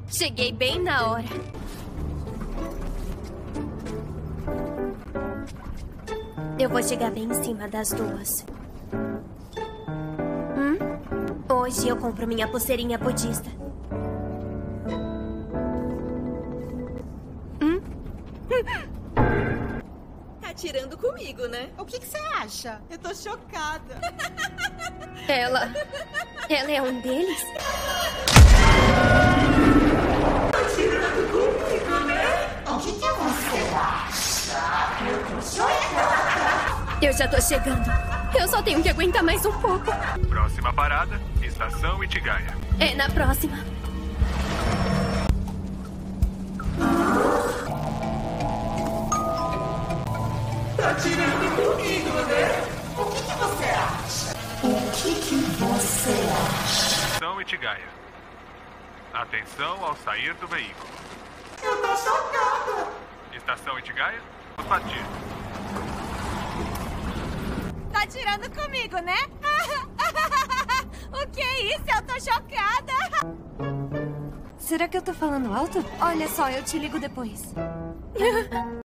Cheguei bem na hora. Eu vou chegar bem em cima das duas. Hoje eu compro minha pulseirinha budista. Tá tirando comigo, né? O que você acha? Eu tô chocada. Ela é um deles? Tá tirando comigo, né? O que você acha? Eu tô chocada. Eu já tô chegando. Eu só tenho que aguentar mais um pouco. Próxima parada, Estação Itigaia. É na próxima. Tá tirando comigo, né? O que você acha? O que você acha? Estação Itigaia. Atenção ao sair do veículo. Eu tô chocada. Estação Itigaia, vamos partir. Tá tirando comigo, né? O que é isso? Eu tô chocada. Será que eu tô falando alto? Olha só, eu te ligo depois.